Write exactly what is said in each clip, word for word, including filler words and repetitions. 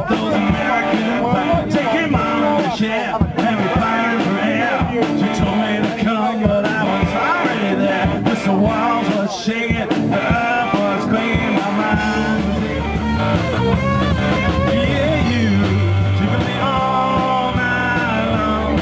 those American flags. Taking my own chair and we fighting for air. She told me to come, but I was already there. Just the walls were shaking, the earth was clean, my mind was in. Yeah, you keeping me all night long.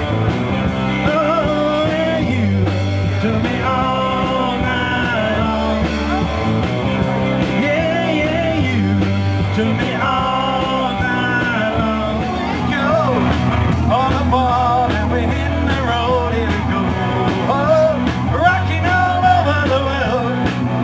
Oh, yeah, you took me all night long. Yeah, yeah, you took me all night long. Go on the ball and we're hitting the road, here we go. Oh, rocking all over the world.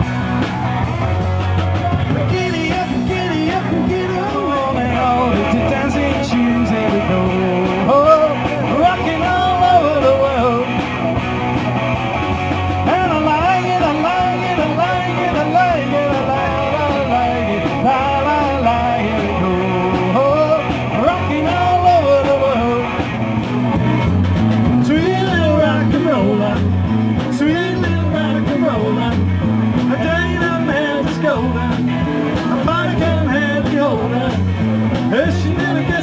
Giddy up, giddy up, giddy up, rolling all into dancing shoes, here we go. Oh, rocking all over the world. And I like it, I like it, I like it, I like it, I like it, I like it, la la la, here we go. Oh, rocking all over the world. Sweet little rock and roller, sweet little rock and roller. I tell you that man is golden. My body can't have you older. She never